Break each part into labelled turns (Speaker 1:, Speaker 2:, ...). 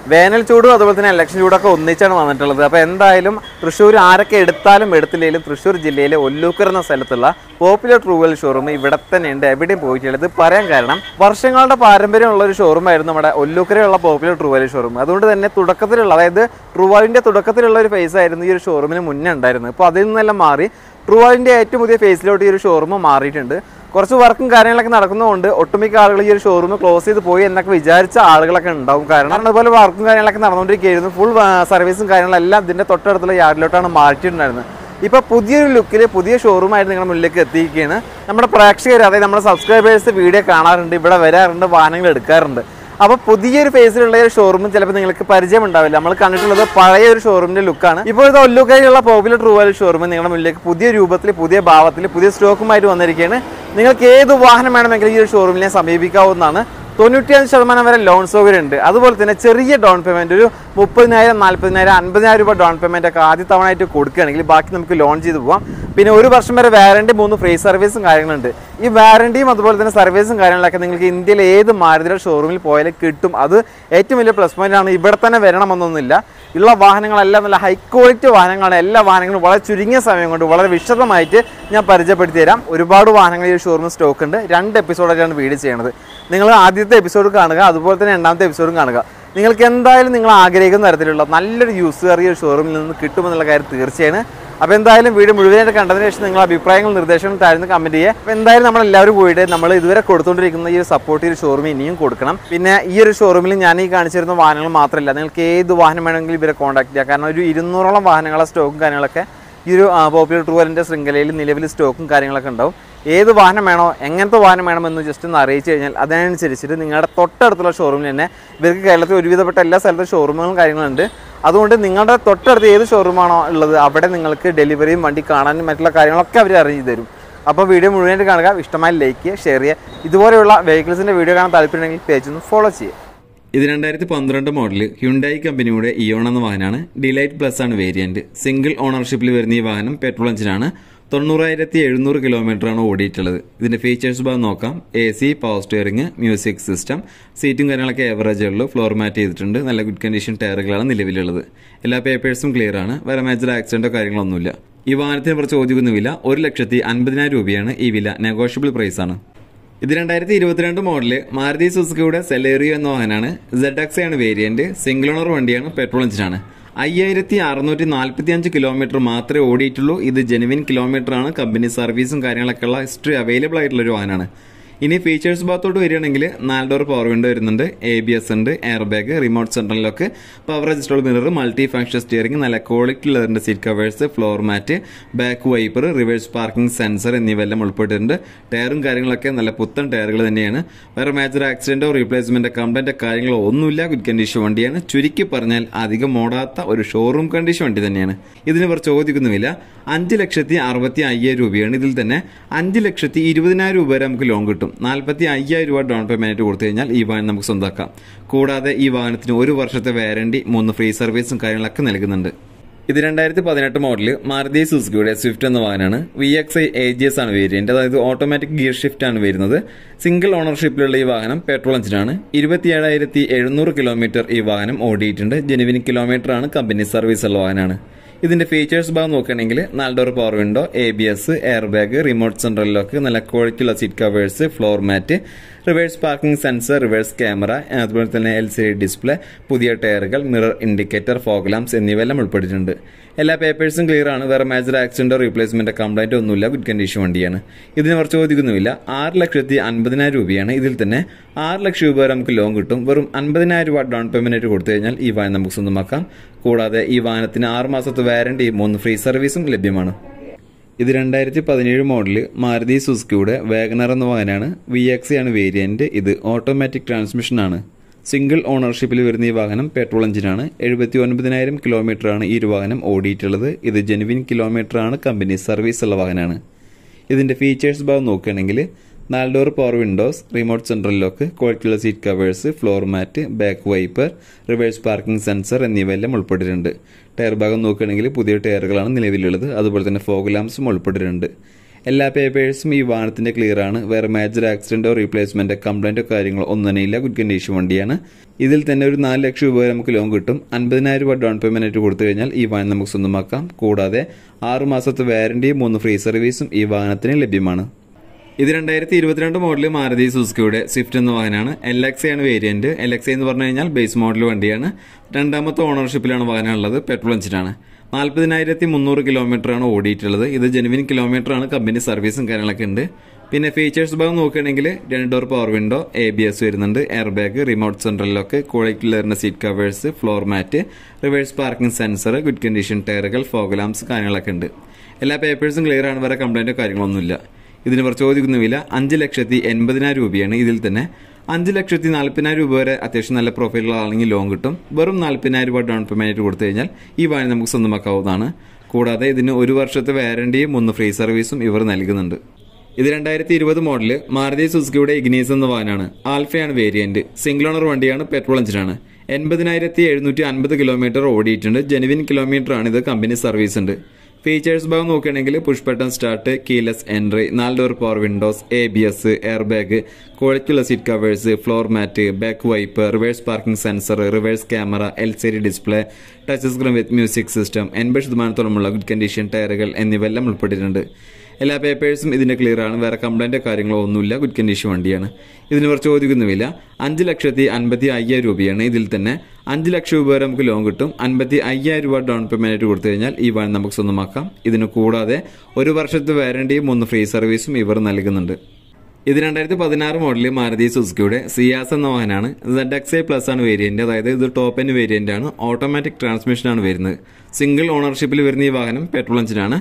Speaker 1: വേനൽ ചൂടും അതുപോലെ തന്നെ ഇലക്ഷൻ ചൂടൊക്കെ ഒന്നിച്ചാണ് വന്നിട്ടുള്ളത്. അപ്പോൾ എന്തായാലും തൃശ്ശൂർ ആരൊക്കെ എടുത്താലും എടുത്തില്ലെങ്കിലും തൃശ്ശൂർ ജില്ലയിലെ ഒല്ലൂക്കർ എന്ന സ്ഥലത്തുള്ള പോപ്പുലർ ട്രൂ വീൽ ഷോറൂം ഇവിടെ തന്നെ ഉണ്ട്, എവിടെയും പോയിട്ടുള്ളത്. പറയാൻ കാരണം വർഷങ്ങളുടെ പാരമ്പര്യമുള്ള ഒരു ഷോറൂമായിരുന്നു നമ്മുടെ ഒല്ലൂക്കരയുള്ള പോപ്പുലർ ട്രൂ വീൽ ഷോറൂം. അതുകൊണ്ട് തന്നെ തുടക്കത്തിലുള്ള, അതായത് ട്രൂവാലിൻ്റെ തുടക്കത്തിലുള്ള ഒരു ഫേസ് ആയിരുന്നു ഈ ഒരു ഷോറൂമിന് മുന്നേ ഉണ്ടായിരുന്നത്. അപ്പോൾ അതിൽ നിന്നെല്ലാം മാറി ട്രൂവാലിൻ്റെ ഏറ്റവും പുതിയ ഫേസിലോട്ട് ഈ ഒരു ഷോറൂം മാറിയിട്ടുണ്ട്. കുറച്ച് വർക്കും കാര്യങ്ങളൊക്കെ നടക്കുന്നതുകൊണ്ട് ഒട്ടുമിക്ക ആളുകൾ ഈ ഒരു ഷോറൂം ക്ലോസ് ചെയ്ത് പോയി എന്നൊക്കെ വിചാരിച്ച ആളുകളൊക്കെ ഉണ്ടാവും. കാരണം അതുപോലെ വർക്കും കാര്യങ്ങളൊക്കെ നടന്നുകൊണ്ടിരിക്കുകയായിരുന്നു. ഫുൾ സർവീസും കാര്യങ്ങളെല്ലാം ഇതിൻ്റെ തൊട്ടടുത്തുള്ള യാർഡിലോട്ടാണ് മാറ്റിയിട്ടുണ്ടായിരുന്നത്. ഇപ്പോൾ പുതിയൊരു ലുക്കിൽ പുതിയ ഷോറൂമായിട്ട് നിങ്ങളുടെ മുന്നിലേക്ക് എത്തിയിരിക്കുകയാണ്. നമ്മുടെ പ്രേക്ഷകർ, അതായത് നമ്മുടെ സബ്സ്ക്രൈബേഴ്സ് വീഡിയോ കാണാറുണ്ട്, ഇവിടെ വരാറുണ്ട്, വാഹനങ്ങൾ എടുക്കാറുണ്ട്. അപ്പോൾ പുതിയൊരു ഫേസിലുള്ള ഒരു ഷോറൂമും ചിലപ്പോൾ നിങ്ങൾക്ക് പരിചയം ഉണ്ടാവില്ല. നമ്മൾ കണ്ടിട്ടുള്ളത് പഴയ ഒരു ഷോറൂമിൻ്റെ ലുക്കാണ്. ഇപ്പോഴത്തെ ഒല്ലൂക്കരയിലുള്ള പോപ്പുലർ ട്രൂ വീൽ ഷോറൂം നിങ്ങളുടെ മുന്നിലേക്ക് പുതിയ രൂപത്തിൽ, പുതിയ ഭാവത്തിൽ, പുതിയ സ്റ്റോക്കുമായിട്ട് വന്നിരിക്കുകയാണ്. നിങ്ങൾക്ക് ഏത് വാഹനം വേണമെങ്കിലും ഈ ഒരു ഷോറൂമിനെ സമീപിക്കാവുന്നതാണ്. 95% വരെ ലോൺ സൗകര്യം ഉണ്ട്. അതുപോലെ തന്നെ ചെറിയ ഡൗൺ പേയ്മെൻറ്റ്, ഒരു 30,000, 40,000, 50,000 രൂപ ഡൗൺ പേയ്മെൻ്റ് ഒക്കെ ആദ്യ തവണയായിട്ട് കൊടുക്കുകയാണെങ്കിൽ ബാക്കി നമുക്ക് ലോൺ ചെയ്ത് പോകാം. പിന്നെ 1 വർഷം വരെ വാറണ്ടി, 3 ഫ്രീ സർവീസും കാര്യങ്ങളുണ്ട്. ഈ വാറണ്ടിയും അതുപോലെ തന്നെ സർവീസും കാര്യങ്ങളൊക്കെ നിങ്ങൾക്ക് ഇന്ത്യയിലെ ഏത് മാരുതിയുടെ ഷോറൂമിൽ പോയാലും കിട്ടും. അത് ഏറ്റവും വലിയ പ്ലസ് പോയിന്റ് ആണ്. ഇവിടെ തന്നെ വരണമെന്നൊന്നുമില്ല. ഉള്ള വാഹനങ്ങളെല്ലാം നല്ല ഹൈ ക്വാളിറ്റി വാഹനങ്ങളാണ്. എല്ലാ വാഹനങ്ങളും വളരെ ചുരുങ്ങിയ സമയം കൊണ്ട് വളരെ വിശദമായിട്ട് ഞാൻ പരിചയപ്പെടുത്തി തരാം. ഒരുപാട് വാഹനങ്ങൾ ഈ ഷോറൂമിൽ സ്റ്റോക്ക് ഉണ്ട്. 2 എപ്പിസോഡായിട്ടാണ് വീഡിയോ ചെയ്യുന്നത്. നിങ്ങൾ ആദ്യത്തെ എപ്പിസോഡ് കാണുക, അതുപോലെ തന്നെ 2ാമത്തെ എപ്പിസോഡും കാണുക. നിങ്ങൾക്ക് എന്തായാലും നിങ്ങൾ ആഗ്രഹിക്കുന്ന തരത്തിലുള്ള നല്ലൊരു യൂസ് കാർ ഈ ഷോറൂമിൽ നിന്ന് കിട്ടുമെന്നുള്ള കാര്യം തീർച്ചയാണ്. അപ്പോൾ എന്തായാലും വീഡിയോ മുഴുവനായിട്ട് കണ്ടതിന് ശേഷം നിങ്ങൾ അഭിപ്രായങ്ങൾ, നിർദ്ദേശങ്ങൾ താഴ്ന്ന് കമൻറ്റ് ചെയ്യുക. അപ്പോൾ എന്തായാലും നമ്മളെല്ലാവരും പോയിട്ട് നമ്മൾ ഇതുവരെ കൊടുത്തുകൊണ്ടിരിക്കുന്ന ഈ ഒരു സപ്പോർട്ട് ഈ ഒരു ഷോറൂമിൽ ഇനിയും കൊടുക്കണം. പിന്നെ ഈ ഒരു ഷോറൂമിൽ ഞാൻ ഈ കാണിച്ചിരുന്ന വാഹനങ്ങൾ മാത്രമല്ല, നിങ്ങൾക്ക് ഏത് വാഹനം വേണമെങ്കിലും ഇവരെ കോൺടാക്ട് ചെയ്യുക. കാരണം ഒരു 200ഓളം വാഹനങ്ങളെ സ്റ്റോക്കും കാര്യങ്ങളൊക്കെ ഈ ഒരു പോപ്പുലർ ട്രൂ വീലിൻ്റെ ശൃംഖലയിൽ നിലവിൽ സ്റ്റോക്കും കാര്യങ്ങളൊക്കെ ഉണ്ടാവും. ഏത് വാഹനം വേണോ, എങ്ങനത്തെ വാഹനം വേണമെന്ന് ജസ്റ്റ് ഒന്ന് അറിയിച്ചു കഴിഞ്ഞാൽ അതിനനുസരിച്ചിട്ട് നിങ്ങളുടെ തൊട്ടടുത്തുള്ള ഷോറൂമിൽ തന്നെ, ഇവർക്ക് കേരളത്തിൽ ഒരുവിധപ്പെട്ട എല്ലാ സ്ഥലത്തും ഷോറൂമുകളും കാര്യങ്ങളുണ്ട്. അതുകൊണ്ട് നിങ്ങളുടെ തൊട്ടടുത്ത് ഏത് ഷോറൂമാണോ ഉള്ളത് അവിടെ നിങ്ങൾക്ക് ഡെലിവറിയും വണ്ടി കാണാനും മറ്റുള്ള കാര്യങ്ങളൊക്കെ അവർ അറേഞ്ച് ചെയ്ത് തരും. അപ്പോൾ വീഡിയോ മുഴുവനായിട്ട് കാണുക, ഇഷ്ടമായി ലൈക്ക് ചെയ്യുക, ഷെയർ ചെയ്യുക. ഇതുപോലെയുള്ള വെഹിക്കിൾസിൻ്റെ വീഡിയോ കാണാൻ താല്പര്യമുണ്ടെങ്കിൽ പേജ് ഒന്ന് ഫോളോ ചെയ്യുക.
Speaker 2: ഇത് 2012 മോഡൽ ഹ്യുണ്ടായി കമ്പനിയുടെ ഇയോൺ എന്ന വാഹനമാണ്. ഡിലൈറ്റ് പ്ലസ് ആണ് വേരിയന്റ്. സിംഗിൾ ഓണർഷിപ്പിൽ വരുന്ന ഈ വാഹനം പെട്രോൾ എഞ്ചിനാണ്. 90,700 കിലോമീറ്ററാണ് ഓടിയിട്ടുള്ളത്. ഇതിന്റെ ഫീച്ചേഴ്സ് ഭാഗം നോക്കാം. AC, power steering, music system, സീറ്റും കാര്യങ്ങളൊക്കെ ഏവറേജേ ഉള്ളൂ. ഫ്ലോർ മാറ്റ് ചെയ്തിട്ടുണ്ട്. നല്ല ഗുഡ് കണ്ടീഷൻ ടയറുകളാണ് നിലവിലുള്ളത്. എല്ലാ പേപ്പേഴ്സും ക്ലിയർ ആണ്. വേറെ മേജർ ആക്സിഡന്റോ കാര്യങ്ങളൊന്നുമില്ല. ഈ വാഹനത്തിന് കുറച്ച് ചോദിക്കുന്ന വില 1,50,000 രൂപയാണ്. ഈ വില നെഗോഷ്യബിൾ പ്രൈസ് ആണ്. ഇത് 2022 മോഡല് മാരുതി സുസുക്കിയുടെ സെലേറിയോ എന്ന വാഹനമാണ്. ZX ആണ് വേരിയന്റ്. സിംഗിൾ ഓണർ വണ്ടിയാണ്. പെട്രോൾ എഞ്ചിനാണ്. 5,645 കിലോമീറ്റർ മാത്രമേ ഓടിയിട്ടുള്ളൂ. ഇത് ജെനുവിൻ കിലോമീറ്റർ ആണ്. കമ്പനി സർവീസും കാര്യങ്ങളൊക്കെ ഉള്ള ഹിസ്റ്ററി അവൈലബിൾ ആയിട്ടുള്ള ഒരു വാഹനമാണ്. ഇനി ഫീച്ചേഴ്സ് ഭാഗത്തോട്ട് വരികയാണെങ്കിൽ 4 ഡോർ പവർ വിൻഡോ വരുന്നുണ്ട്, ABS ഉണ്ട്, air bag, remote central lock, power adjustable mirror, multi function steering, നല്ല ക്വാളിറ്റി ഉള്ളതിന്റെ seat covers, floor mat, back wiper, reverse parking sensor എന്നിവയെല്ലാം ഉൾപ്പെട്ടിട്ടുണ്ട്. ടയറും കാര്യങ്ങളൊക്കെ നല്ല പുത്തൻ ടയറുകൾ തന്നെയാണ്. വേറെ മേജർ ആക്സിഡന്റോ റീപ്ലേസ്മെന്റ് കംപ്ലൈന്റോ കാര്യങ്ങളോ ഒന്നുമില്ല. ഗുഡ് കണ്ടീഷൻ വണ്ടിയാണ്. ചുരുക്കി പറഞ്ഞാൽ അധികം ഓടാത്ത ഒരു ഷോറൂം കണ്ടീഷൻ വണ്ടി തന്നെയാണ്. ഇതിന് ഇവർ ചോദിക്കുന്നുമില്ല 5,65,000 രൂപയാണ്. ഇതിൽ തന്നെ 5,20,000 രൂപ വരെ നമുക്ക് ലോൺ കിട്ടും. 45,000 രൂപ ഡൗൺ പേയ്മെന്റ് കൊടുത്തു കഴിഞ്ഞാൽ ഈ വാഹനം നമുക്ക് സ്വന്തമാക്കാം. കൂടാതെ ഈ വാഹനത്തിന് 1 വർഷത്തെ വാറണ്ടി, 3 ഫ്രീ സർവീസും കാര്യങ്ങളൊക്കെ നൽകുന്നുണ്ട്. ഇത് 2018 മോഡല് മാരുതി സുസുക്കിയുടെ സ്വിഫ്റ്റ് എന്ന വാഹനമാണ്. VXi AGS ആണ് വേരിയന്റ്. അതായത് ഓട്ടോമാറ്റിക് ഗിയർ ഷിഫ്റ്റ് ആണ് വരുന്നത്. സിംഗിൾ ഓണർഷിപ്പിലുള്ള ഈ വാഹനം പെട്രോൾ എഞ്ചിനാണ്. 27,700 കിലോമീറ്റർ ഈ വാഹനം ഓടിയിട്ടുണ്ട്. ജെനുവിൻ കിലോമീറ്റർ ആണ്. കമ്പനി സർവീസ് ഉള്ള വാഹനമാണ്. ഇതിന്റെ ഫീച്ചേഴ്സ് ഭാഗം നോക്കുകയാണെങ്കിൽ 4 door power window, ABS, air bag, remote central lock, നല്ല ക്വാളിറ്റി ഉള്ള seat covers, floor mat, reverse parking sensor, reverse camera, അതുപോലെ തന്നെ LCD ഡിസ്പ്ലേ, പുതിയ ടയറുകൾ, മിറർ ഇൻഡിക്കേറ്റർ, ഫോഗ് ലാംപ്സ് എന്നിവയെല്ലാം ഉൾപ്പെട്ടിട്ടുണ്ട്. എല്ലാ പേപ്പേഴ്സും ക്ലിയർ ആണ്. വേറെ മേജർ ആക്സിഡന്റോ റീപ്ലേസ്മെന്റ് കംപ്ലൈന്റോ ഒന്നുമില്ല. ഗുഡ് കണ്ടീഷൻ വണ്ടിയാണ്. ഇതിന് കുറച്ച് ചോദിക്കുന്നുമില്ല 6,50,000 രൂപയാണ്. ഇതിൽ തന്നെ 6 ലക്ഷം രൂപ വരെ നമുക്ക് ലോൺ കിട്ടും. വെറും 50,000 രൂപ ഡൗൺ പേയ്മെന്റ് കൊടുത്തു കഴിഞ്ഞാൽ ഈ വാഹനം നമുക്ക് സ്വന്തമാക്കാം. കൂടാതെ ഈ വാഹനത്തിന് 6 മാസത്തെ വാറണ്ടി, 3 ഫ്രീ സർവീസും ലഭ്യമാണ്. ഇത് 2017 മോഡല് മാരുതി സുസുക്കിയുടെ വാഗണർ എന്ന വാഹനമാണ്. VXi ആണ് വേരിയന്റ്. ഇത് ഓട്ടോമാറ്റിക് ട്രാൻസ്മിഷൻ ആണ്. സിംഗിൾ ഓണർഷിപ്പിൽ വരുന്ന ഈ വാഹനം പെട്രോൾ എഞ്ചിനാണ്. 79,000 കിലോമീറ്ററാണ് ഈ ഒരു വാഹനം ഓടിയിട്ടുള്ളത്. ഇത് ജെനുവിൻ കിലോമീറ്റർ ആണ്. കമ്പനി സർവീസ് ഉള്ള വാഹനമാണ്. ഇതിന്റെ ഫീച്ചേഴ്സ് ഭാഗം നോക്കുകയാണെങ്കിൽ 4 door power windows, remote central lock, ക്വാളിറ്റിയുള്ള seat covers, floor mat, back wiper, reverse parking sensor എന്നിവയെല്ലാം ഉൾപ്പെട്ടിട്ടുണ്ട്. ടയർ ഭാഗം നോക്കുകയാണെങ്കിൽ പുതിയ ടയറുകളാണ് നിലവിലുള്ളത്. അതുപോലെ തന്നെ ഫോഗ് ലാംപ്സും ഉൾപ്പെട്ടിട്ടുണ്ട്. എല്ലാ പേപ്പേഴ്സും ഈ വാഹനത്തിന്റെ ക്ലിയർ ആണ്. വേറെ മേജർ ആക്സിഡന്റോ റീപ്ലേസ്മെന്റോ കംപ്ലൈന്റോ കാര്യങ്ങളോ ഒന്നും തന്നെ ഇല്ല. ഗുഡ് കണ്ടീഷൻ വണ്ടിയാണ്. ഇതിൽ തന്നെ ഒരു 4 ലക്ഷം രൂപ വരെ നമുക്ക് ലോൺ കിട്ടും. 50,000 രൂപ ഡൗൺ പേയ്മെന്റ് ആയിട്ട് കൊടുത്തു കഴിഞ്ഞാൽ ഈ വാഹനം നമുക്ക് സ്വന്തമാക്കാം. കൂടാതെ 6 മാസത്തെ വാറന്റിയും 3 ഫ്രീ സർവീസും ഈ വാഹനത്തിന് ലഭ്യമാണ്. ഇത് 2022 മോഡൽ മാരുതി സുസുക്കിയുടെ സ്വിഫ്റ്റ് എന്ന വാഹനമാണ്. LXI ആണ് വേരിയന്റ്. LXI എന്ന് പറഞ്ഞു കഴിഞ്ഞാൽ ബേസ് മോഡൽ വണ്ടിയാണ്. രണ്ടാമത്തെ ഓണർഷിപ്പിലാണ് വാഹനം ഉള്ളത്. പെട്രോൾ എഞ്ചിനാണ്. 40,300 കിലോമീറ്റർ ആണ് ഓടിയിട്ടുള്ളത്. ഇത് ജെനുവിൻ കിലോമീറ്റർ ആണ്. കമ്പനി സർവീസും കാര്യങ്ങളൊക്കെ ഉണ്ട്. പിന്നെ ഫീച്ചേഴ്സ് ഭാഗം നോക്കുകയാണെങ്കിൽ 2 ഡോർ പവർ വിൻഡോ, ABS വരുന്നുണ്ട്, air bag, remote central lock, quality ലെയറിന്റെ seat covers, floor mat, reverse parking sensor, good condition ടയറുകൾ, ഫോഗ് ലാംപ്സ് കാര്യങ്ങളൊക്കെ ഉണ്ട്. എല്ലാ പേപ്പേഴ്സും ക്ലിയർ ആണ്. വേറെ കംപ്ലൈന്റോ കാര്യങ്ങളൊന്നുമില്ല. ഇതിന് ഇവർ ചോദിക്കുന്ന വില 5,80,000 രൂപയാണ്. ഇതിൽ തന്നെ 5,40,000 രൂപ വരെ അത്യാവശ്യം നല്ല പ്രൊഫൈലുകളാണെങ്കിൽ ലോൺ കിട്ടും. വെറും 40,000 രൂപ ഡൗൺ പേയ്മെന്റ് കൊടുത്തു കഴിഞ്ഞാൽ ഈ വാഹനം നമുക്ക് സ്വന്തമാക്കാവുന്നതാണ്. കൂടാതെ ഇതിന് 1 വർഷത്തെ വാറന്റിയും 3 ഫ്രീ സർവീസും ഇവർ നൽകുന്നുണ്ട്. ഇത് 2020 മോഡല് മാരുതി സുസുക്കിയുടെ ഇഗ്നീസ് എന്ന വാഹനമാണ്. ആൽഫയാണ് വേരിയന്റ്. സിംഗിൾ ഓണർ വണ്ടിയാണ്. പെട്രോൾ എഞ്ചിനാണ്. 80,750 കിലോമീറ്റർ ഓടിയിട്ടുണ്ട്. ജെനുവിൻ കിലോമീറ്റർ ആണ്. ഇത് കമ്പനി സർവീസ് ഉണ്ട്. ഫീച്ചേഴ്സ് ഭാഗം നോക്കുകയാണെങ്കിൽ push button start, keyless entry, 4 door power windows, ABS, air bag, ക്വാളിറ്റിയുള്ള seat covers, floor mat, back wipe, reverse parking sensor, reverse camera, LCD display, touch screen with music system, 80% good condition ടയറുകൾ എന്നിവയെല്ലാം ഉൾപ്പെട്ടിട്ടുണ്ട്. എല്ലാ പേപ്പേഴ്സും ഇതിന്റെ clear ആണ്. വേറെ കംപ്ലൈന്റോ കാര്യങ്ങളോ ഒന്നുമില്ല. ഗുഡ് കണ്ടീഷൻ വണ്ടിയാണ്. ഇതിന് ഇവർ ചോദിക്കുന്ന വില 5,55,000 രൂപയാണ്. ഇതിൽ തന്നെ 5 ലക്ഷം രൂപ വരെ നമുക്ക് ലോൺ കിട്ടും. 55,000 രൂപ ഡൗൺ പേയ്മെന്റ് കൊടുത്തു കഴിഞ്ഞാൽ ഈ വാഹനം നമുക്ക് സ്വന്തമാക്കാം. ഇതിന് കൂടാതെ 1 വർഷത്തെ വാറന്റിയും 3 ഫ്രീ സർവീസും ഇവർ നൽകുന്നുണ്ട്. ഇത് 2016 മോഡല് മാരുതി സുസുക്കിയുടെ സിയാസ് എന്ന വാഹനമാണ്. ZXi പ്ലസ് ആണ് വേരിയന്റ്. അതായത് ഇത് ടോപ്പ് എൻഡ് വേരിയന്റ് ആണ്. ഓട്ടോമാറ്റിക് ട്രാൻസ്മിഷൻ ആണ് വരുന്നത്. സിംഗിൾ ഓണർഷിപ്പിൽ വരുന്ന ഈ വാഹനം പെട്രോൾ എഞ്ചിനാണ്.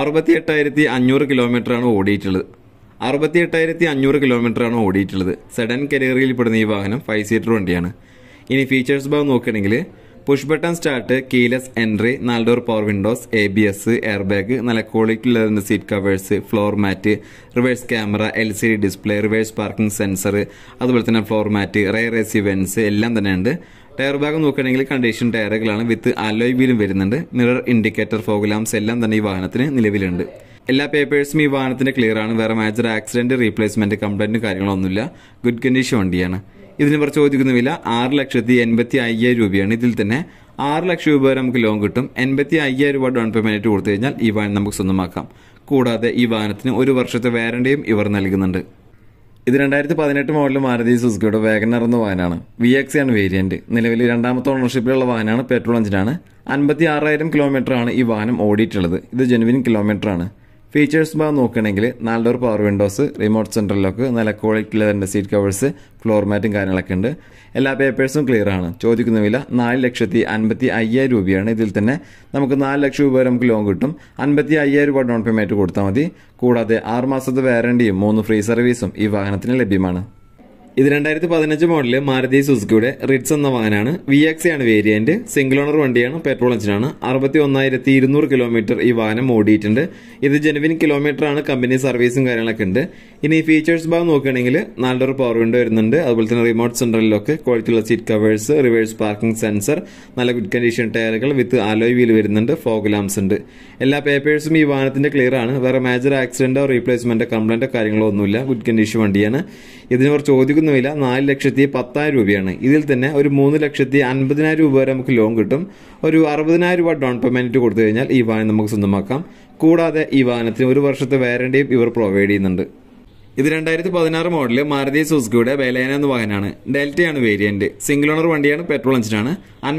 Speaker 2: 68,500 കിലോമീറ്റർ ആണ് ഓടിയിട്ടുള്ളത്. 68,500 കിലോമീറ്റർ ആണ് ഓടിയിട്ടുള്ളത്. സെഡൻ കരിയറിൽ പെടുന്ന ഈ വാഹനം 5 സീറ്റർ വണ്ടിയാണ്. ഇനി ഫീച്ചേഴ്സ് ഭാഗം നോക്കുകയാണെങ്കിൽ push button start, keyless entry, 4 door power windows, ABS, air bag, നല്ല ക്വാളിറ്റിയുള്ള seat covers, floor mat, reverse camera, LCD display, reverse parking sensor, അതുപോലെ തന്നെ floor mat, rear AC vents എല്ലാം തന്നെ ഉണ്ട്. ടയർ ഭാഗം നോക്കുകയാണെങ്കിൽ കണ്ടീഷൻ ടയറുകളാണ്. വിത്ത് അലോയ് വീലും വരുന്നുണ്ട്. മിറർ ഇൻഡിക്കേറ്റർ, ഫോഗ് ലാംപ്സ് എല്ലാം തന്നെ ഈ വാഹനത്തിന് നിലവിലുണ്ട്. എല്ലാ പേപ്പേഴ്സും ഈ വാഹനത്തിന് ക്ലിയർ ആണ്. വേറെ മേജർ ആക്സിഡന്റ് റീപ്ലേസ്മെന്റ് കംപ്ലൈന്റ് കാര്യങ്ങളൊന്നുമില്ല. ഗുഡ് കണ്ടീഷൻ വണ്ടിയാണ്. ഇതിന് ഇവർ ചോദിക്കുന്ന വില 6,80,500 രൂപയാണ്. ഇതിൽ തന്നെ 6 ലക്ഷം രൂപ വരെ നമുക്ക് ലോൺ കിട്ടും. 85,000 രൂപ ഡൗൺ പേയ്മെന്റ് കൊടുത്തു കഴിഞ്ഞാൽ ഈ വാഹനം നമുക്ക് സ്വന്തമാക്കാം. കൂടാതെ ഈ വാഹനത്തിന് 1 വർഷത്തെ വാറന്റിയും ഇവർ നൽകുന്നുണ്ട്. ഇത് 2018 മോഡൽ മാരുതി സുസുക്കിയുടെ വാഗനർ എന്ന വാഹനമാണ്. VXi ആണ് വേരിയന്റ്. നിലവിൽ 2ാമത്തെ ഓണർഷിപ്പിലുള്ള വാഹനമാണ്. പെട്രോൾ എഞ്ചിനാണ്. 56,000 കിലോമീറ്റർ ആണ് ഈ വാഹനം ഓടിയിട്ടുള്ളത്. ഇത് ജെനുവിൻ കിലോമീറ്റർ ആണ്. ഫീച്ചേഴ്സ് ഭാഗം നോക്കുകയാണെങ്കിൽ 4 door power windows, remote central lock, നല്ല ക്വാളിറ്റി ലെതറിന്റെ സീറ്റ് കവേഴ്സ്, ഫ്ലോർ മാറ്റും കാര്യങ്ങളൊക്കെ ഉണ്ട്. എല്ലാ പേപ്പേഴ്സും ക്ലിയർ ആണ്. ചോദിക്കുന്ന വില 4,50,500 രൂപയാണ്. ഇതിൽ തന്നെ നമുക്ക് 4 ലക്ഷം രൂപ വരെ നമുക്ക് ലോൺ കിട്ടും. 55,000 രൂപ ഡൗൺ പേയ്മെന്റ് കൊടുത്താൽ മതി. കൂടാതെ 6 മാസത്തെ വാറന്റിയും 3 ഫ്രീ സർവീസും ഈ വാഹനത്തിന് ലഭ്യമാണ്. ഇത് 2015 മോഡല് മാരുതി സുസുക്കിയുടെ റിറ്റ്സ് എന്ന വാഹനമാണ്. VXi ആണ് വേരിയന്റ്. സിംഗിൾ ഓണർ വണ്ടിയാണ്. പെട്രോൾ എഞ്ചിനാണ്. 61,200 കിലോമീറ്റർ ഈ വാഹനം ഓടിയിട്ടുണ്ട്. ഇത് ജെനുവിൻ കിലോമീറ്റർ ആണ്. കമ്പനി സർവീസും കാര്യങ്ങളൊക്കെ ഉണ്ട്. ഇനി ഫീച്ചേഴ്സ് ഭാഗം നോക്കുകയാണെങ്കിൽ 4 ഡോർ പവർ വിൻഡോ വരുന്നുണ്ട്. അതുപോലെ തന്നെ റിമോട്ട് സെൻട്രൽ ലോക്ക്, ക്വാളിറ്റിയുള്ള seat covers, reverse parking sensor, നല്ല ഗുഡ് കണ്ടീഷൻ ടയറുകൾ വിത്ത് അലോയ് വീൽ വരുന്നുണ്ട്. ഫോഗ് ലാംപ്സ് ഉണ്ട്. എല്ലാ പേപ്പേഴ്സും ഈ വാഹനത്തിന്റെ ക്ലിയർ ആണ്. വേറെ മേജർ ആക്സിഡന്റോ റീപ്ലേസ്മെന്റോ കംപ്ലൈന്റോ കാര്യങ്ങളോ ഒന്നുമില്ല. ഗുഡ് കണ്ടീഷൻ വണ്ടിയാണ്. ഇതിനവർ ചോദിക്കുന്ന വില 4,10,10,000 രൂപയാണ്. ഇതിൽ തന്നെ ഒരു 3,50,000 രൂപ വരെ നമുക്ക് ലോൺ കിട്ടും. ഒരു 60,000 രൂപ ഡൗൺ പേയ്മെന്റ് കൊടുത്തു കഴിഞ്ഞാൽ ഈ വാഹനം നമുക്ക് സ്വന്തമാക്കാം. കൂടാതെ ഈ വാഹനത്തിന് 1 വർഷത്തെ വാറന്റിയും ഇവർ പ്രൊവൈഡ് ചെയ്യുന്നുണ്ട്. ഇത് 2016 മോഡല് മാരുതി സുസുക്കിയുടെ ബലേന എന്ന വാഹനമാണ്. ഡെൽറ്റയാണ് വേരിയന്റ്. സിംഗിൾ ഓണർ വണ്ടിയാണ്. പെട്രോൾ എഞ്ചിനാണ്.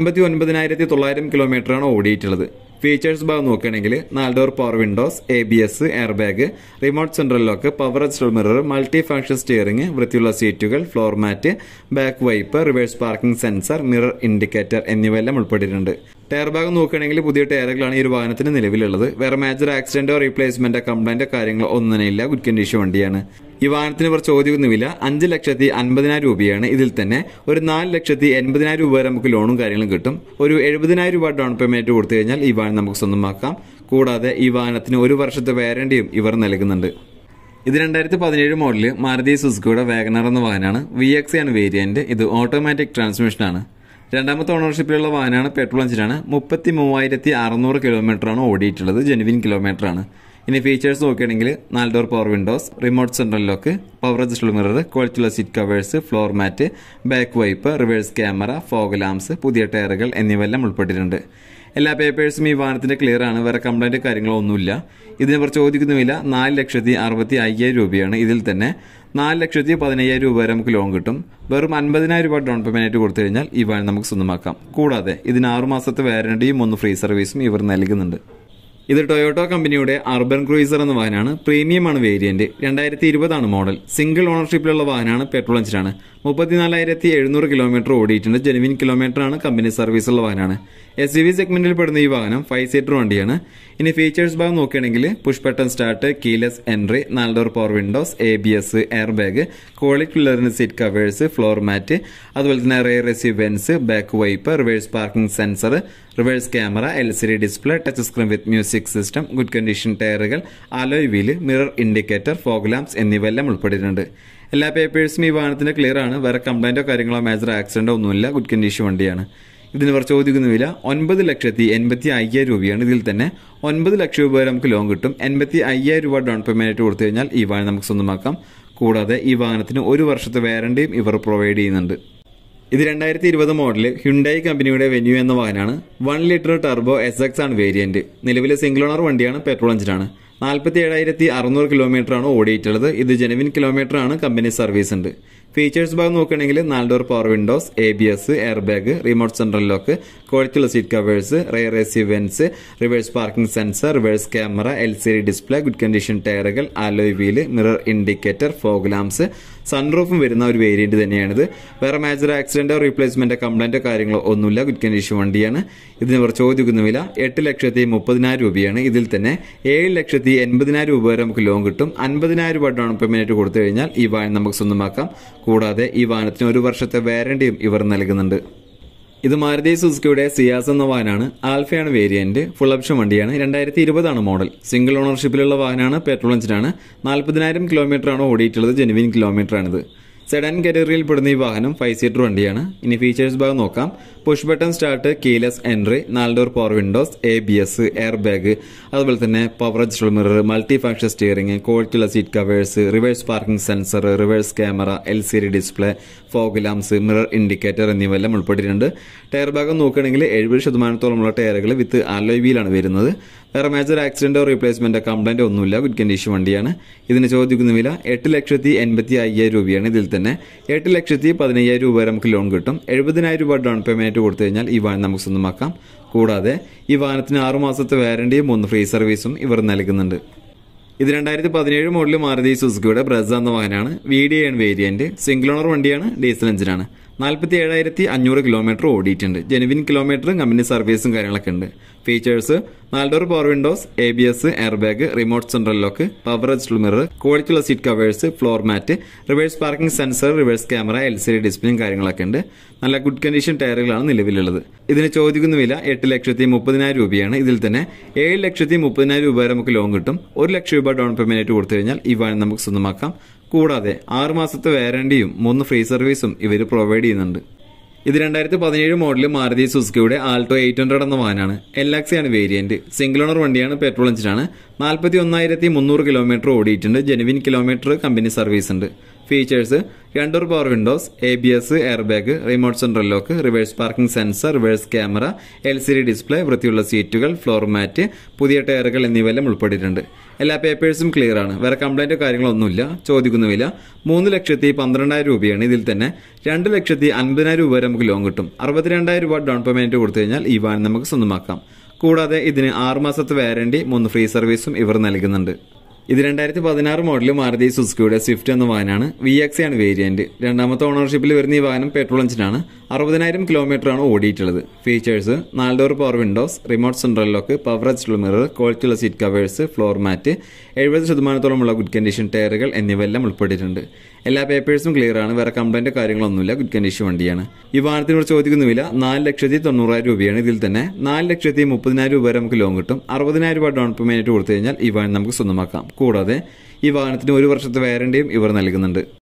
Speaker 2: 59,900 കിലോമീറ്റർ ആണ് ഓടിയിട്ടുള്ളത്. ഫീച്ചേഴ്സ് ഭാഗം നോക്കുകയാണെങ്കിൽ 4 door power windows, ABS, air bag, remote central lock, power adjustable mirror, multi function steering, വൃത്തിയുള്ള സീറ്റുകൾ, floor mat, back wipe, reverse parking sensor, mirror indicator എന്നിവയെല്ലാം ഉൾപ്പെട്ടിട്ടുണ്ട്. ടയർ ഭാഗം നോക്കുകയാണെങ്കിൽ പുതിയ ടയറുകളാണ് ഈ ഒരു വാഹനത്തിന് നിലവിലുള്ളത്. വേറെ മേജർ ആക്സിഡന്റോ റീപ്ലേസ്മെന്റോ കംപ്ലൈന്റോ കാര്യങ്ങളോ ഒന്നും തന്നെ ഇല്ല. ഗുഡ് കണ്ടീഷൻ വണ്ടിയാണ്. ഈ വാഹനത്തിന് ഇവർ ചോദിക്കുന്ന വില 5,50,000 രൂപയാണ്. ഇതിൽ തന്നെ ഒരു 4,80,000 രൂപ വരെ നമുക്ക് ലോണും കാര്യങ്ങളും കിട്ടും. ഒരു 70,000 രൂപ ഡൗൺ പേയ്മെന്റ് കൊടുത്തു കഴിഞ്ഞാൽ ഈ വാഹനം നമുക്ക് സ്വന്തമാക്കാം. കൂടാതെ ഈ വാഹനത്തിന് 1 വർഷത്തെ വാറന്റിയും ഇവർ നൽകുന്നുണ്ട്. ഇത് 2017 മോഡല് മാരുതി സുസുക്കിയുടെ വാഗനർ എന്ന വാഹനമാണ്. VXi ആണ് വേരിയന്റ്. ഇത് ഓട്ടോമാറ്റിക് ട്രാൻസ്മിഷൻ ആണ്. 2ാമത്തെ ഓണർഷിപ്പിലുള്ള വാഹനമാണ്. പെട്രോൾ എഞ്ചിനാണ്. 33,600 കിലോമീറ്റർ ആണ് ഓടിയിട്ടുള്ളത്. ജെനുവിൻ കിലോമീറ്റർ ആണ്. ഇനി ഫീച്ചേഴ്സ് നോക്കുകയാണെങ്കിൽ 4 door power windows, remote central lock, power adjustable mirror, ക്വാളിറ്റിയുള്ള seat covers, floor mat, back wipe, reverse camera, fog lamps, പുതിയ ടയറുകൾ എന്നിവയെല്ലാം ഉൾപ്പെട്ടിട്ടുണ്ട്. എല്ലാ പേപ്പേഴ്സും ഈ വാഹനത്തിന്റെ ക്ലിയർ ആണ്. വേറെ കംപ്ലൈന്റ് കാര്യങ്ങളോ ഒന്നുമില്ല. ഇതിനെ കുറിച്ച് ചോദിക്കുന്ന വില 4,65,000 രൂപയാണ്. ഇതിൽ തന്നെ 4,15,000 രൂപ വരെ നമുക്ക് ലോൺ കിട്ടും. വെറും 50,000 രൂപ ഡൗൺ പേയ്മെന്റ് ആയിട്ട് കൊടുത്തു കഴിഞ്ഞാൽ ഈ വാഹനം നമുക്ക് സ്വന്തമാക്കാം. കൂടാതെ ഇതിന് 6 മാസത്തെ വാറണ്ടിയും 1 ഫ്രീ സർവീസും ഇവർ നൽകുന്നുണ്ട്. ഇത് ടൊയോട്ടോ കമ്പനിയുടെ അർബൻ ക്രൂയിസർ എന്ന വാഹനമാണ്. പ്രീമിയം ആണ് വേരിയന്റ്. 2020 ആണ് മോഡൽ. സിംഗിൾ ഓണർഷിപ്പിലുള്ള വാഹനമാണ്. പെട്രോൾ എഞ്ചിനാണ്. 34,700 കിലോമീറ്റർ ഓടിയിട്ടുണ്ട്. ജെനുവിൻ കിലോമീറ്റർ ആണ്. കമ്പനി സർവീസുള്ള വാഹനമാണ്. SUV സെഗ്മെന്റിൽ പെടുന്ന ഈ വാഹനം 5 സീറ്റർ വണ്ടിയാണ്. ഇനി ഫീച്ചേഴ്സ് ഭാഗം നോക്കുകയാണെങ്കിൽ push button start, keyless entry, 4 door power windows, ABS, air bag, quality ഉള്ള സീറ്റ് കവേഴ്സ്, ഫ്ലോർ മാറ്റ്, അതുപോലെ തന്നെ rear AC vents, back wipe, reverse parking sensor, reverse camera, LCD display, touch screen with music system, good condition ടയറുകൾ, alloy wheel, mirror indicator, fog lamps എന്നിവയെല്ലാം ഉൾപ്പെട്ടിട്ടുണ്ട്. എല്ലാ പേപ്പേഴ്സും ഈ വാഹനത്തിന്റെ clear ആണ്. വേറെ കംപ്ലൈന്റോ കാര്യങ്ങളോ മേജർ ആക്സിഡന്റോ ഒന്നുമില്ല. ഗുഡ് കണ്ടീഷൻ വണ്ടിയാണ്. ഇതിന് ഇവർ ചോദിക്കുന്ന വില 9,85,000 രൂപയാണ്. ഇതിൽ തന്നെ 9 ലക്ഷം രൂപ വരെ നമുക്ക് ലോൺ കിട്ടും. 85,000 രൂപ ഡൗൺ പേയ്മെന്റ് കൊടുത്തു കഴിഞ്ഞാൽ ഈ വാഹനം നമുക്ക് സ്വന്തമാക്കാം. കൂടാതെ ഈ വാഹനത്തിന് 1 വർഷത്തെ വാറണ്ടിയും ഇവർ പ്രൊവൈഡ് ചെയ്യുന്നുണ്ട്. ഇത് 2020 മോഡല് ഹ്യുണ്ടായി കമ്പനിയുടെ വെന്യൂ എന്ന വാഹനമാണ്. 1 ലിറ്റർ ടർബോ SX ആണ് വേരിയന്റ്. നിലവിലെ സിംഗിൾ ഓണർ വണ്ടിയാണ്. പെട്രോൾ എഞ്ചിനാണ്. 47,600 കിലോമീറ്റർ ആണ് ഓടിയിട്ടുള്ളത്. ഇത് ജെനുവിൻ കിലോമീറ്റർ ആണ്. കമ്പനി സർവീസ് ഉണ്ട്. ഫീച്ചേഴ്സ് ഭാഗം നോക്കുകയാണെങ്കിൽ 4 door power windows, ABS, air bag, remote central lock, ക്വാളിറ്റിയുള്ള seat covers, rear AC vents, reverse parking sensor, reverse camera, LCD display, good condition ടയറുകൾ, alloy wheel, mirror indicator, fog lamps, സൺറൂഫും വരുന്ന ഒരു variant തന്നെയാണിത്. വേറെ major ആക്സിഡന്റോ റീപ്ലേസ്മെന്റോ കംപ്ലൈന്റോ കാര്യങ്ങളോ ഒന്നുമില്ല. Good condition വണ്ടിയാണ്. ഇതിന് ഇവർ ചോദിക്കുന്ന വില 8,30,000 രൂപയാണ്. ഇതിൽ തന്നെ 7,80,000 രൂപ വരെ നമുക്ക് ലോൺ കിട്ടും. 50,000 രൂപ ഡൗൺ പേയ്മെന്റ് കൊടുത്തു കഴിഞ്ഞാൽ ഈ വാഹനം നമുക്ക് സ്വന്തമാക്കാം. കൂടാതെ ഈ വാഹനത്തിന് 1 വർഷത്തെ വാറണ്ടിയും ഇവർ നൽകുന്നുണ്ട്. ഇത് മാരുതി സുസുക്കിയുടെ സിയാസ് എന്ന വാഹനമാണ്. ആൽഫയാണ് വേരിയന്റ്. ഫുൾ ഓപ്ഷൻ വണ്ടിയാണ്. 2020 ആണ് മോഡൽ. സിംഗിൾ ഓണർഷിപ്പിലുള്ള വാഹനമാണ്. പെട്രോൾ എഞ്ചിനാണ്. 40,000 കിലോമീറ്റർ ആണ് ഓടിയിട്ടുള്ളത്. ജെനുവിൻ കിലോമീറ്റർ ആണിത്. സെഡാൻ കാറ്റഗറിയിൽ പെടുന്ന ഈ വാഹനം 5 സീറ്റർ വണ്ടിയാണ്. ഇനി ഫീച്ചേഴ്സ് ഭാഗം നോക്കാം. Push button start, keyless entry, 4 door power windows, ABS, air bag, അതുപോലെ തന്നെ power adjustable mirror, multi function steering, ക്വാളിറ്റിയുള്ള seat covers, reverse parking sensor, reverse camera, LCD display, fog lamps, mirror indicator എന്നിവയെല്ലാം ഉൾപ്പെട്ടിട്ടുണ്ട്. Tyre ഭാഗം നോക്കുകയാണെങ്കിൽ 70% ടയറുകൾ with alloy വീലാണ് വരുന്നത്. വേറെ മേജർ ആക്സിഡന്റോ റീപ്ലേസ്മെന്റോ കംപ്ലൈന്റോ ഒന്നുമില്ല. ഗുഡ് കണ്ടീഷൻ വണ്ടിയാണ്. ഇതിന് ചോദിക്കുന്ന വില 8,80,000 രൂപയാണ്. ഇതിൽ തന്നെ 8,15,000 രൂപ വരെ നമുക്ക് ലോൺ കിട്ടും. 70,000 രൂപ ഡൗൺ പേയ്മെന്റ് കൊടുത്തു കഴിഞ്ഞാൽ ഈ വാഹനം നമുക്ക് സ്വന്തമാക്കാം. കൂടാതെ ഈ വാഹനത്തിന് 6 മാസത്തെ വാറണ്ടിയും 1 ഫ്രീ സർവീസും ഇവർ നൽകുന്നുണ്ട്. ഇത് 2017 മോഡൽ മാരുതി സുസുക്കിയുടെ ബ്രസ എന്ന വാഹനമാണ്. VDI ആണ് വേരിയന്റ്. സിംഗിൾ ഓണർ വണ്ടിയാണ്. ഡീസൽ എഞ്ചിനാണ്. 47,500 കിലോമീറ്റർ ഓടിയിട്ടുണ്ട്. ജെനുവിൻ കിലോമീറ്ററും കമ്പനി സർവീസും കാര്യങ്ങളൊക്കെ ഉണ്ട്. Features 4 door power windows, ABS, air bag, remote central lock, power adjustable mirror, ക്വാളിറ്റിയുള്ള seat covers, floor mat, reverse parking sensor, reverse camera, LCD ഡിസ്പ്ലേയും കാര്യങ്ങളൊക്കെ ഉണ്ട്. നല്ല ഗുഡ് കണ്ടീഷൻ ടയറുകളാണ് നിലവിലുള്ളത്. ഇതിന് ചോദിക്കുന്ന വില 8,30,000 രൂപയാണ്. ഇതിൽ തന്നെ 7,30,000 രൂപ വരെ നമുക്ക് ലോൺ കിട്ടും. 1 ലക്ഷം രൂപ ഡൗൺ പേയ്മെന്റ് കൊടുത്തു കഴിഞ്ഞാൽ ഈ വാഹനം നമുക്ക് സ്വന്തമാക്കാം. കൂടാതെ 6 മാസത്തെ വാറണ്ടിയും 3 ഫ്രീ സർവീസും ഇവർ പ്രൊവൈഡ് ചെയ്യുന്നുണ്ട്. ഇത് 2017 മോഡൽ മാരുതി സുസുക്കിയുടെ ആൾട്ടോ 800 എന്ന വാഹനമാണ്. LX ആണ് വേരിയന്റ്. സിംഗിൾ ഓണർ വണ്ടിയാണ്. പെട്രോൾ എഞ്ചിനാണ്. 41,300 കിലോമീറ്റർ ഓടിയിട്ടുണ്ട്. ജെനുവിൻ കിലോമീറ്റർ കമ്പനി സർവീസ് ഉണ്ട്. Features 2 door power windows, ABS, air bag, remote central lock, reverse parking sensor, reverse camera, LCD display, വൃത്തിയുള്ള സീറ്റുകൾ, ഫ്ലോർ മാറ്റ്, പുതിയ ടയറുകൾ എന്നിവയെല്ലാം ഉൾപ്പെട്ടിട്ടുണ്ട്. എല്ലാ പേപ്പേഴ്സും ക്ലിയർ ആണ്. വേറെ കംപ്ലൈന്റോ കാര്യങ്ങളോ ഒന്നുമില്ല. ചോദിക്കുന്ന വില 3,12,000 രൂപയാണ്. ഇതിൽ തന്നെ 2,50,000 രൂപ വരെ നമുക്ക് ലോൺ കിട്ടും. 62,000 രൂപ ഡൗൺ പേയ്മെന്റ് കൊടുത്തു കഴിഞ്ഞാൽ ഈ വാഹനം നമുക്ക് സ്വന്തമാക്കാം. കൂടാതെ ഇതിന് 6 മാസത്തെ വാറണ്ടി 3 ഫ്രീ സർവീസും ഇവർ നൽകുന്നുണ്ട്. ഇത് 2016 മോഡൽ മാരുതി സുസുക്കിയുടെ സ്വിഫ്റ്റ് എന്ന വാഹനമാണ്. VX ആണ് വേരിയന്റ്. 2ാമത്തെ ഓണർഷിപ്പിൽ വരുന്ന ഈ വാഹനം പെട്രോൾ എഞ്ചിനാണ്. 60,000 കിലോമീറ്റർ ആണ് ഓടിയിട്ടുള്ളത്. Features 4 door power windows, remote central lock, power adjustable mirror, ക്വാളിറ്റിയുള്ള seat covers, floor mat, 70% good condition ടയറുകൾ എന്നിവയെല്ലാം ഉൾപ്പെട്ടിട്ടുണ്ട്. എല്ലാ പേപ്പേഴ്സും ക്ലിയർ ആണ്. വേറെ കംപ്ലൈന്റോ കാര്യങ്ങളൊന്നുമില്ല. ഗുഡ് കണ്ടീഷൻ വണ്ടിയാണ്. ഈ വാഹനത്തിനോട് ചോദിക്കുന്ന വില 4,90,000 രൂപയാണ്. ഇതിൽ തന്നെ 4,30,000 രൂപ വരെ നമുക്ക് ലോൺ കിട്ടും. 60,000 രൂപ ഡൗൺ പേയ്മെന്റ് കൊടുത്തു കഴിഞ്ഞാൽ ഈ വാഹനം നമുക്ക് സ്വന്തമാക്കാം. കൂടാതെ ഈ വാഹനത്തിന് 1 വർഷത്തെ വാറണ്ടിയും ഇവർ നൽകുന്നുണ്ട്.